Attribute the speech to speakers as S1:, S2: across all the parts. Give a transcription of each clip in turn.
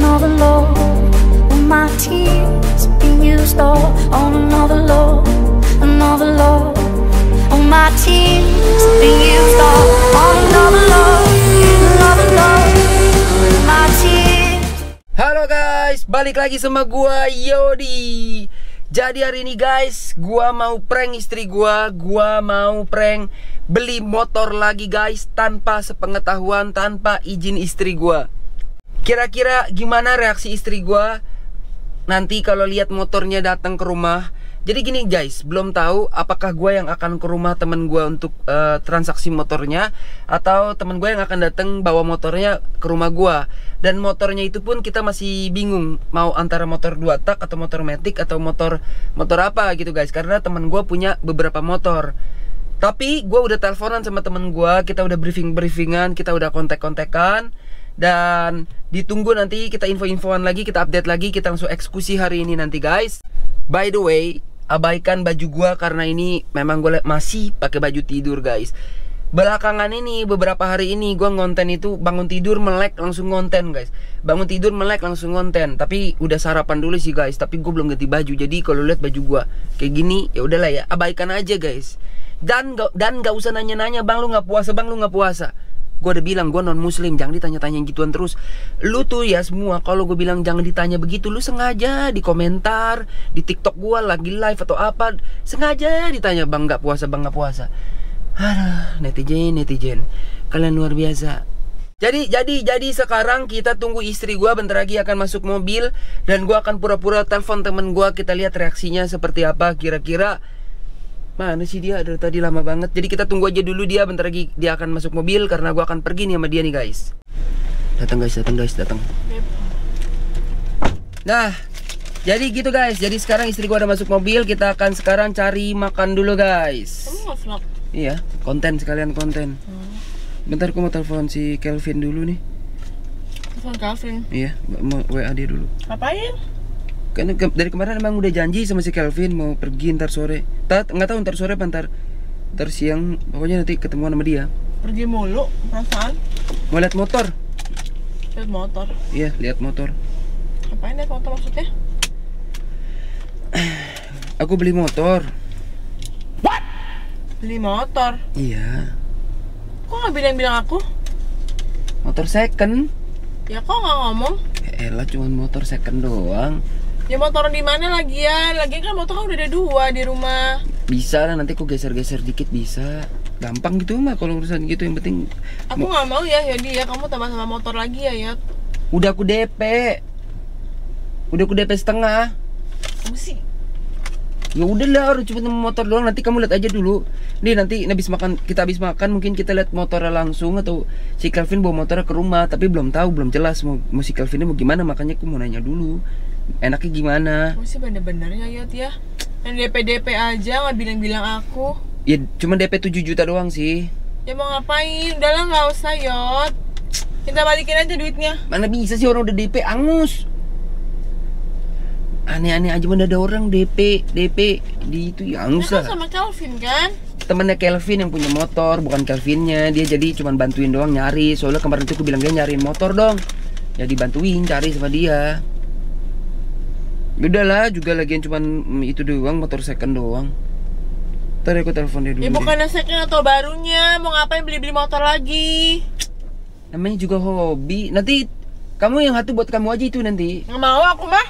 S1: another love. All my tears been used all on another love, another love. All my tears been used all on another love, another love. All my tears.
S2: Halo guys, balik lagi sama gua Yodi. Jadi hari ini guys, gua mau prank istri gua mau prank beli motor lagi guys, tanpa sepengetahuan, tanpa izin istri gua. Kira-kira gimana reaksi istri gua nanti kalau lihat motornya datang ke rumah? Jadi gini guys, belum tahu apakah gue yang akan ke rumah temen gue untuk transaksi motornya, atau temen gue yang akan datang bawa motornya ke rumah gue. Dan motornya itu pun kita masih bingung, mau antara motor 2 tak atau motor matic atau motor apa gitu guys, karena temen gue punya beberapa motor. Tapi gue udah teleponan sama temen gue, kita udah briefingan, kita udah kontak-kontakan. Dan ditunggu nanti kita info-infoan lagi, kita update lagi, kita langsung eksekusi hari ini nanti guys. By the way, abaikan baju gua karena ini memang gue masih pakai baju tidur guys. Belakangan ini, beberapa hari ini gua ngonten itu bangun tidur melek langsung ngonten guys. Bangun tidur melek langsung ngonten. Tapi udah sarapan dulu sih guys, tapi gue belum ganti baju. Jadi kalau lihat baju gua kayak gini, ya udahlah ya, abaikan aja guys. Dan gak usah nanya-nanya, bang lu nggak puasa, bang lu nggak puasa. Gue udah bilang gue non muslim, jangan ditanya-tanya gituan terus. Lu tuh ya semua, kalau gue bilang jangan ditanya begitu, lu sengaja di komentar di TikTok gue lagi live atau apa, sengaja ditanya bang nggak puasa, bang nggak puasa. Aduh, netizen kalian luar biasa. Jadi sekarang kita tunggu istri gue bentar lagi akan masuk mobil, dan gue akan pura-pura telepon temen gue, kita lihat reaksinya seperti apa. Kira-kira mana sih dia, dari tadi lama banget. Jadi kita tunggu aja dulu, dia bentar lagi dia akan masuk mobil, karena gua akan pergi nih sama dia nih guys. Datang. Nah, jadi gitu guys. Jadi sekarang istri gua udah masuk mobil, kita akan sekarang cari makan dulu guys.
S3: Kamu nggak vlog?
S2: Iya, konten sekalian konten. Bentar, gua mau telepon si Kelvin dulu nih.
S3: Telepon Kelvin?
S2: Iya, mau WA dia dulu.
S3: Ngapain?
S2: Kan dari kemarin emang udah janji sama si Kelvin mau pergi ntar sore. Nggak tahu ntar sore apa ntar siang, pokoknya nanti ketemuan sama dia.
S3: Pergi mulu, perasaan.
S2: Mau lihat motor?
S3: Lihat motor?
S2: Iya, lihat motor.
S3: Ngapain lihat motor maksudnya?
S2: Aku beli motor.
S3: What? Beli motor?
S2: Iya.
S3: Kok nggak bilang aku?
S2: Motor second.
S3: Ya kok nggak ngomong?
S2: Elah, cuman motor second doang.
S3: Ya motor di mana lagian? Lagian kan motor kan udah ada 2 di rumah.
S2: Bisa lah, nanti aku geser-geser dikit bisa. Gampang gitu mah kalau urusan gitu, yang penting.
S3: Aku nggak mau ya Yodi ya, kamu tambah sama motor lagi ya Yod.
S2: Udah aku DP setengah.
S3: Kamu sih?
S2: Ya udahlah, orang cuma motor doang, nanti kamu lihat aja dulu. Nih nanti kita habis makan mungkin kita lihat motornya langsung, atau si Kelvin bawa motornya ke rumah. Tapi belum tahu, belum jelas mau si Kelvinnya mau gimana, makanya aku mau nanya dulu. Enaknya gimana?
S3: Kamu sih bener-bener ya Yod ya. Yang DP aja nggak bilang-bilang aku.
S2: Ya cuma DP 7 juta doang sih.
S3: Ya mau ngapain? Udahlah nggak usah Yod. Kita balikin aja duitnya.
S2: Mana bisa sih orang udah DP angus. Aneh-aneh aja, mana ada orang DP di itu ya angus lah.
S3: Kan sama Kelvin kan?
S2: Temennya Kelvin yang punya motor, bukan Kelvinnya. Dia jadi cuma bantuin doang nyari. Soalnya kemarin itu aku bilang dia nyariin motor dong. Jadi bantuin cari sama dia. Udahlah, juga lagian cuman itu doang, motor second doang. Ntar aku telepon dia dulu.
S3: Ya bukan second atau barunya, mau ngapain beli-beli motor lagi?
S2: Namanya juga hobi. Nanti kamu yang satu buat kamu aja itu nanti.
S3: Nggak mau aku mah.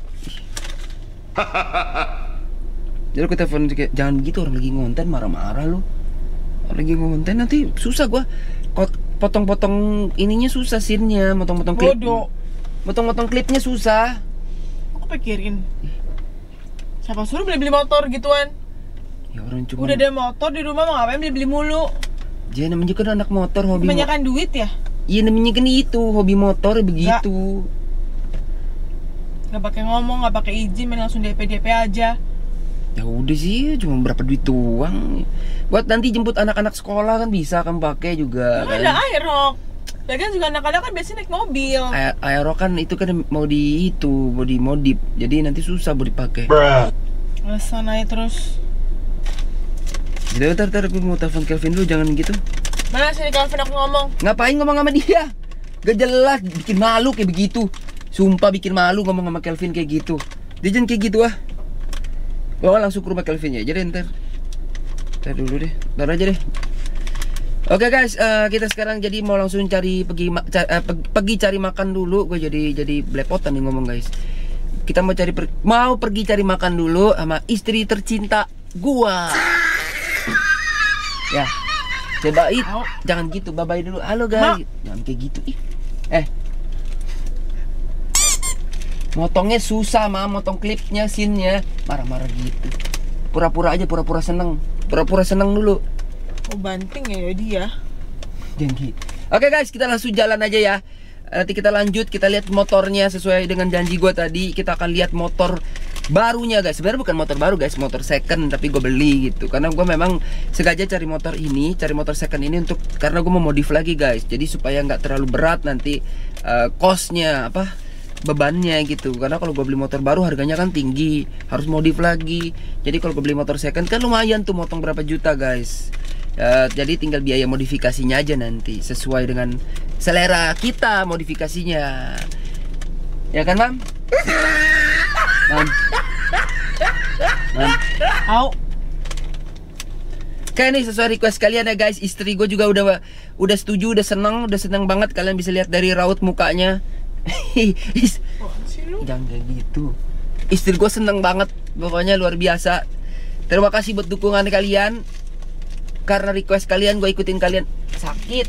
S2: Jadi aku telepon, jangan begitu, orang lagi ngonten marah-marah lu. Orang lagi ngonten nanti susah gua. Potong-potong ininya susah, scene-nya, motong-motong klip.
S3: Bodoh.
S2: Motong-motong klipnya susah.
S3: Aku pikirin. Siapa suruh beli-beli motor gituan?
S2: Ya orang cuma
S3: udah ada motor di rumah, mau ngapain beli-beli mulu?
S2: Dia namanya kan anak motor, hobi.
S3: Kebanyakan duit ya?
S2: Iya namanya kan itu, hobi motor begitu.
S3: Gak pakai ngomong, gak pakai izin, main langsung DP aja.
S2: Ya udah sih, cuma berapa duit doang. Buat nanti jemput anak-anak sekolah kan bisa kan pakai juga.
S3: Kan ada Aerox. Lagian juga anak-anak kan biasanya naik mobil.
S2: Aerox kan itu kan mau dimodif. Jadi nanti susah buat dipakai.
S3: Alasan aja terus.
S2: Jadi ntar aku mau telepon Kelvin dulu, jangan gitu.
S3: Mana sih Kelvin aku ngomong?
S2: Ngapain ngomong sama dia? Gak jelas, bikin malu kayak begitu. Sumpah bikin malu ngomong sama Kelvin kayak gitu. Dia jangan kayak gitu ah. Bawa langsung ke rumah Kelvin ya. Jadi ntar dulu deh. Ntar aja deh. Oke guys, kita sekarang jadi mau langsung pergi cari makan dulu. Gue jadi belepotan nih ngomong guys. Kita mau pergi cari makan dulu sama istri tercinta gua. Ya, coba jangan gitu, bye-bye dulu. Halo guys, jangan kayak gitu. Motongnya susah motong klipnya, scene-nya marah-marah gitu. Pura-pura aja, pura-pura seneng dulu.
S3: Oh banting ya dia.
S2: Jangan gitu. Oke guys, kita langsung jalan aja ya. Nanti kita lanjut, kita lihat motornya sesuai dengan janji gue tadi. Kita akan lihat motor barunya guys. Sebenarnya bukan motor baru guys, motor second, tapi gue beli gitu. Karena gue memang sengaja cari motor second ini untuk karena gue mau modif lagi guys. Jadi supaya nggak terlalu berat nanti cost-nya bebannya gitu. Karena kalau gue beli motor baru harganya kan tinggi, harus modif lagi. Jadi kalau gue beli motor second kan lumayan tuh, motong berapa juta guys. Jadi tinggal biaya modifikasinya aja nanti sesuai dengan selera kita modifikasinya. Ya kan, Mam? Mam. Oke nih, sesuai request kalian ya guys. Istri gue juga udah setuju, udah seneng banget. Kalian bisa lihat dari raut mukanya. Jangan kayak gitu. Istri gue seneng banget, pokoknya luar biasa. Terima kasih buat dukungan kalian. Karena request kalian, gue ikutin kalian. Sakit.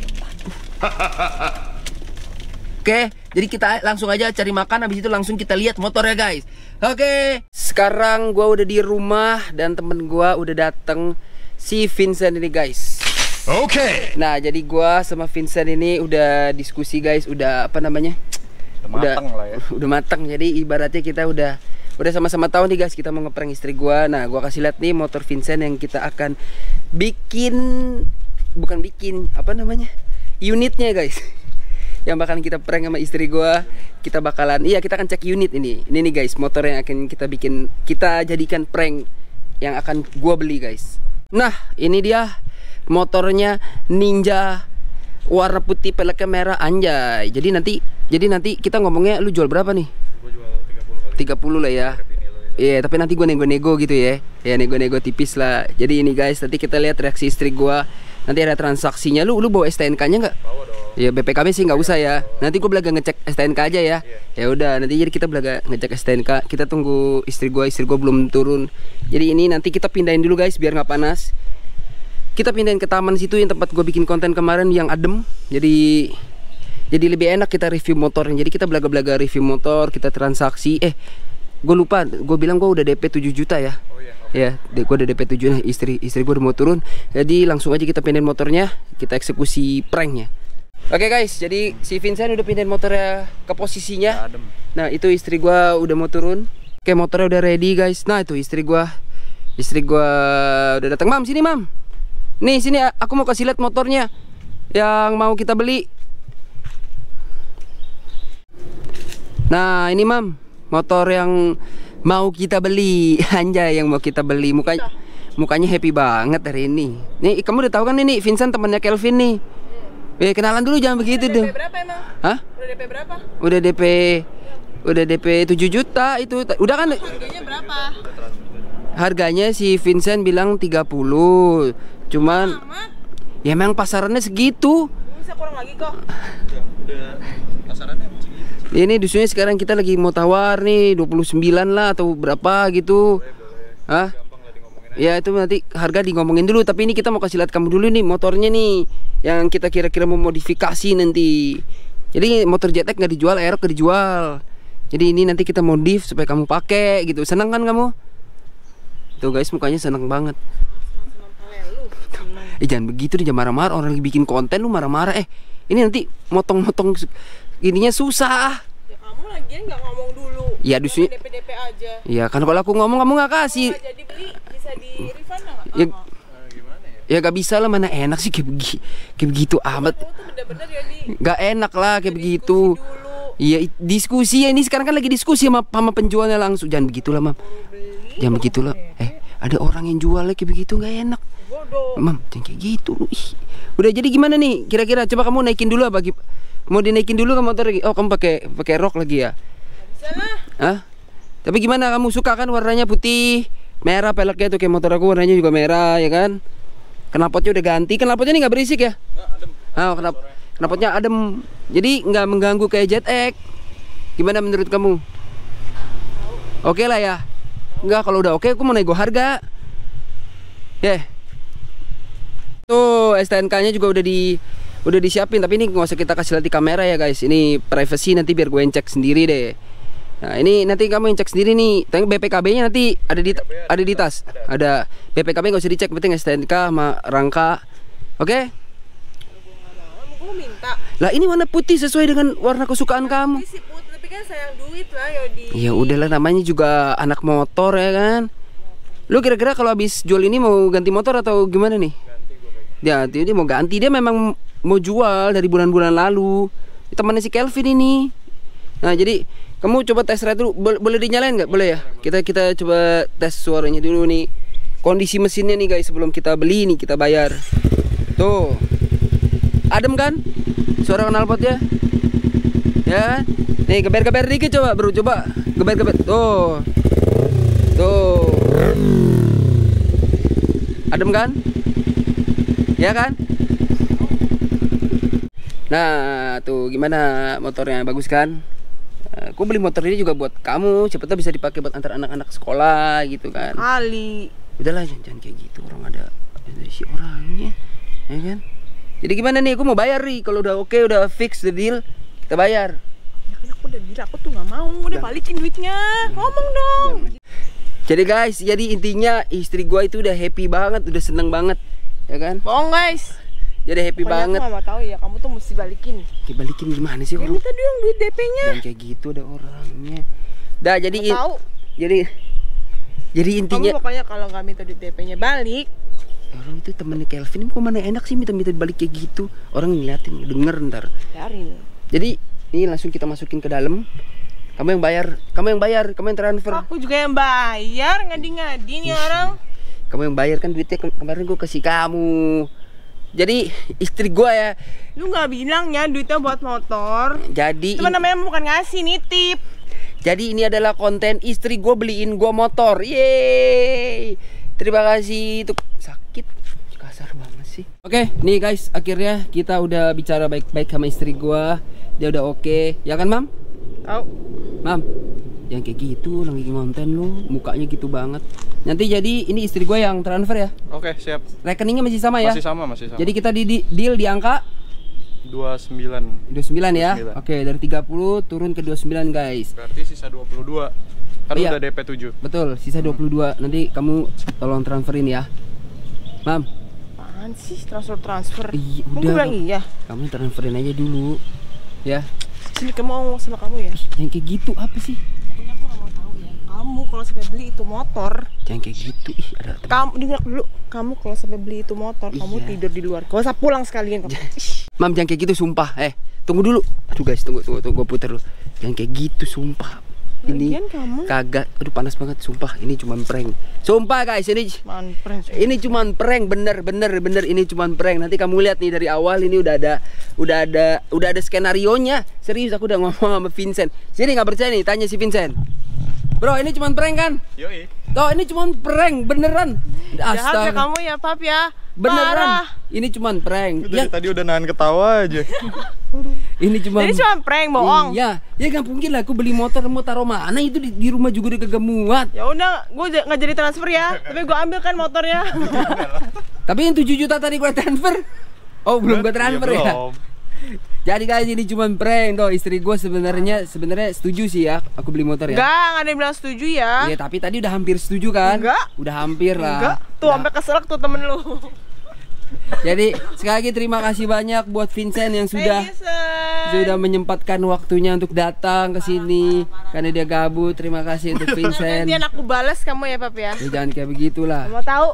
S2: Oke, jadi kita langsung aja cari makan. Habis itu langsung kita lihat motornya guys. Oke, sekarang gue udah di rumah dan temen gue udah dateng, si Vincent ini guys.
S4: Oke.
S2: Nah, jadi gue sama Vincent ini udah diskusi guys. Udah apa namanya?
S4: Udah mateng lah ya.
S2: Udah mateng. Jadi ibaratnya kita udah sama-sama tahu nih guys, kita mau ngeprank istri gua. Nah, gua kasih lihat nih motor Vincent yang kita akan unitnya guys. Yang bakalan kita prank sama istri gua. Kita akan cek unit ini. Ini nih guys, motor yang akan kita jadikan prank yang akan gua beli guys. Nah, ini dia motornya Ninja warna putih, peleknya merah, anjay. Jadi nanti kita ngomongnya, lu jual berapa nih? 30 lah ya. Iya, tapi nanti gue nego-nego gitu ya. Ya nego-nego tipis lah. Jadi ini guys, nanti kita lihat reaksi istri gue. Nanti ada transaksinya. Lu bawa STNK-nya nggak?
S4: Bawa dong.
S2: Ya BPKB sih nggak usah ya. Nanti gue belaga ngecek STNK aja ya. Ya udah, nanti jadi kita belaga ngecek STNK. Kita tunggu istri gue belum turun. Jadi ini nanti kita pindahin dulu guys biar nggak panas. Kita pindahin ke taman situ yang tempat gue bikin konten kemarin yang adem. Jadi lebih enak kita review motornya. Jadi kita belaga-belaga review motor, kita transaksi. Gue lupa, gue bilang gue udah DP 7 juta ya.
S4: Oh iya, okay.
S2: Ya, gue udah DP 7. Nah, istri gue udah mau turun. Jadi langsung aja kita pindahin motornya, kita eksekusi pranknya. Oke guys, jadi si Vincent udah pindahin motornya ke posisinya.
S4: Adem.
S2: Nah, itu istri gue udah mau turun. Oke, motornya udah ready guys. Nah, itu istri gue udah datang. Mam, sini Mam. Nih, sini aku mau kasih lihat motornya yang mau kita beli. Nah, ini Mam, motor yang mau kita beli. Anjay, yang mau kita beli. Mukanya happy banget hari ini. Nih, kamu udah tahu kan ini Vincent temannya Kelvin nih. Kenalan dulu, jangan begitu dong.
S3: DP berapa emang?
S2: Hah?
S3: Udah DP berapa?
S2: Udah DP 7 juta itu. Udah kan?
S3: Harganya berapa?
S2: Harganya si Vincent bilang 30. Cuman ya memang pasarannya segitu.
S3: Bisa kurang lagi kok.
S4: Udah pasarannya segitu.
S2: Ini dusunnya sekarang kita lagi mau tawar nih 29 lah atau berapa gitu. Hah? Ya itu nanti harga digomongin dulu. Tapi ini kita mau kasih lihat kamu dulu nih motornya nih, yang kita kira-kira mau modifikasi nanti. Jadi motor JTEK nggak dijual, Aerox nggak dijual. Jadi ini nanti kita modif supaya kamu pakai gitu. Senang kan kamu? Tuh guys, mukanya senang banget. Jangan begitu deh, jangan marah-marah. Orang lagi bikin konten lu marah-marah. Ini nanti motong-motong ininya susah.
S3: Ya kamu lagian nggak ngomong dulu.
S2: Ya dusunnya
S3: DP aja.
S2: Ya kan kalau aku ngomong kamu nggak kasih.
S3: Jadi beli bisa di refund nggak?
S2: Ya,
S4: Gimana ya?
S2: ya gak bisa lah, mana enak sih kayak begitu amat.
S3: Kamu tuh bener-bener ya nih.
S2: Gak enak lah kayak begitu.
S3: Dulu.
S2: Iya, diskusi ya, ini sekarang kan lagi diskusi sama penjualnya langsung. Jangan begitulah Mam. Jangan begitulah. Ada orang yang jualnya kayak begitu nggak enak.
S3: Bodoh.
S2: Mam, jangan kayak gitu lu. Udah, jadi gimana nih? Kira-kira coba kamu naikin dulu apa? Mau dinaikin dulu ke motor lagi? Oh, kamu pakai rok lagi ya?
S3: Bisa lah.
S2: Hah? Tapi gimana, kamu suka kan warnanya putih, merah peleknya tuh kayak motor aku warnanya juga merah ya kan? Knalpotnya udah ganti, knalpotnya ini nggak berisik ya? Knalpotnya adem, jadi nggak mengganggu kayak ZX. Gimana menurut kamu? Oke lah ya? Enggak, kalau udah oke aku mau nego harga. Tuh STNK-nya juga udah disiapin, tapi ini nggak usah kita kasih lihat di kamera ya guys. Ini privacy, nanti biar gue yang cek sendiri deh. Nah ini nanti kamu yang cek sendiri nih. Tapi BPKB-nya nanti ada di tas. Ada BPKB nggak usah dicek, penting STNK sama rangka. Oke?
S3: Aku minta.
S2: Lah ini warna putih sesuai dengan warna kesukaan kamu.
S3: Si putih, tapi kan sayang duit lah Yodi.
S2: Ya udahlah, namanya juga anak motor ya kan. Lu kira-kira kalau habis jual ini mau ganti motor atau gimana nih? Dia mau ganti, dia memang mau jual dari bulan-bulan lalu. Temannya si Kelvin ini. Nah jadi kamu coba tes ride dulu, boleh dinyalain nggak? Boleh ya? Kita coba tes suaranya dulu nih. Kondisi mesinnya nih guys, sebelum kita beli nih, kita bayar. Tuh, adem kan? Suara knalpotnya? Ya, nih geber-geber dikit coba bro, coba geber-geber. Tuh, adem kan? Ya kan? Nah, tuh gimana motornya, bagus kan? Aku beli motor ini juga buat kamu, siapa tahu bisa dipakai buat antar anak-anak sekolah gitu kan.
S3: Ali.
S2: Udahlah, jangan kayak gitu, orang ada si orangnya, ya kan? Jadi gimana nih, aku mau bayar nih, kalau udah oke, udah fix the deal, kita bayar.
S3: Ya kan aku udah bilang, aku tuh nggak mau, udah balikin duitnya. Ngomong dong.
S2: Jadi guys, jadi intinya istri gua itu udah happy banget, udah seneng banget, ya kan?
S3: Bohong guys.
S2: Jadi happy banget.
S3: Aku gak mau tahu ya, kamu tuh mesti balikin.
S2: Balikin gimana sih?
S3: Ya minta dong duit DP-nya.
S2: Dan kayak gitu ada orangnya. Dah jadi
S3: tahu.
S2: Jadi intinya.
S3: Kamu pokoknya kalau nggak minta duit DP-nya balik.
S2: Orang itu temennya Kelvin, kok mana enak sih minta balik kayak gitu. Orang ngeliatin, denger ntar.
S3: Biarin.
S2: Jadi ini langsung kita masukin ke dalam. Kamu yang bayar, kamu yang transfer.
S3: Aku juga yang bayar, ngadi-ngadi nih orang.
S2: Kamu yang bayar kan, duitnya kemarin gue kasih kamu. Jadi istri gue ya.
S3: Lu nggak bilang ya duitnya buat motor.
S2: Jadi
S3: Cuma namanya bukan ngasih, nitip.
S2: Jadi ini adalah konten istri gue beliin gue motor. Yeay. Terima kasih. Tuh sakit, kasar banget sih. Oke, nih guys, akhirnya kita udah bicara baik-baik sama istri gue. Dia udah oke, ya kan Mam?
S3: Tahu.
S2: Mam, jangan kayak gitu, lagi ngonten lu, mukanya gitu banget. Nanti jadi ini istri gue yang transfer ya.
S4: Oke, siap.
S2: Rekeningnya masih sama ya?
S4: Masih sama.
S2: Jadi kita deal di angka
S4: 29
S2: ya.
S4: 29.
S2: Oke, dari 30 turun ke 29 guys.
S4: Berarti sisa 22. Kan
S2: Iya.
S4: udah DP 7.
S2: Betul, sisa 22. Nanti kamu tolong transferin ya. Mam.
S3: Apaan sih transfer?
S2: Iya,
S3: Kamu
S2: udah.
S3: bilang iya.
S2: Kamu transferin aja dulu. Ya.
S3: Sini kamu ngomong sama kamu ya.
S2: Yang kayak gitu apa sih?
S3: Pokoknya aku nggak mau tahu ya. Kamu kalau sampai beli itu motor,
S2: Jangan kayak gitu. Ih, ada temen.
S3: kamu dengar dulu. Kamu kalau sampai beli itu motor, kamu
S2: Iya.
S3: tidur di luar. Gak usah pulang sekalian kamu.
S2: Mam, jangan kayak gitu sumpah. Tunggu dulu. Aduh guys, tunggu gue puter dulu. Jangan kayak gitu sumpah. Ini
S3: Lagian kamu
S2: kagak. Aduh panas banget sumpah. Ini cuman prank. Sumpah guys, ini cuman prank, bener ini cuman prank. Nanti kamu lihat nih dari awal ini udah ada skenarionya. Serius, aku udah ngomong sama Vincent. Sini nggak percaya nih, tanya si Vincent. Bro, ini cuman prank kan?
S4: Yoi.
S2: Tuh, ini cuman prank beneran.
S3: jahat ya
S2: Astaga.
S3: kamu ya Pap ya.
S2: Beneran.
S3: Parah.
S2: Ini cuman prank.
S4: Dari
S2: Ya,
S4: tadi udah nahan ketawa aja.
S2: ini cuman.
S3: Jadi cuma prank, bohong.
S2: Iya, ya gak mungkin lah aku beli motor mau taruh mana, itu di rumah juga udah kagak muat.
S3: Ya udah, gue nggak jadi transfer ya. Tapi gue ambil kan motornya.
S2: Tapi yang 7 juta tadi gue transfer. Oh, belum gue transfer
S4: Iya,
S2: ya.
S4: belum.
S2: Jadi guys, ini cuma prank tuh. Istri gue sebenarnya setuju sih ya aku beli motor ya.
S3: Enggak, nggak ada yang bilang setuju ya.
S2: Iya, tapi tadi udah hampir setuju kan?
S3: Enggak.
S2: Udah hampir lah.
S3: Enggak, tuh sampai keselak tuh temen lu.
S2: Jadi sekali lagi terima kasih banyak buat Vincent yang sudah
S3: Sudah
S2: menyempatkan waktunya untuk datang ke sini karena dia gabut. Terima kasih untuk Vincent.
S3: Nanti aku balas kamu ya Pap ya.
S2: Ya, jangan kayak begitulah.
S3: Mau tahu?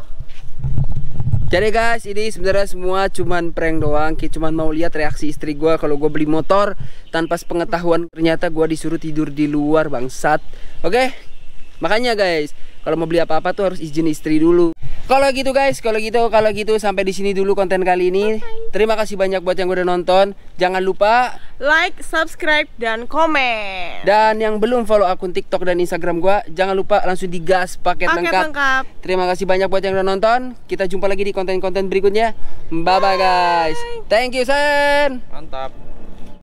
S2: Jadi guys, ini sebenarnya semua cuman prank doang. Kita cuman mau lihat reaksi istri gua kalau gua beli motor tanpa sepengetahuan ternyata gua disuruh tidur di luar, bangsat. Oke? Makanya guys, kalau mau beli apa-apa tuh harus izin istri dulu. Kalau gitu guys, kalau gitu sampai di sini dulu konten kali ini. Terima kasih banyak buat yang udah nonton. Jangan lupa
S3: like, subscribe, dan komen.
S2: Dan yang belum follow akun TikTok dan Instagram gua, jangan lupa langsung digas paket lengkap. Terima kasih banyak buat yang udah nonton. Kita jumpa lagi di konten-konten berikutnya. Bye bye guys. Thank you Sen.
S4: Mantap.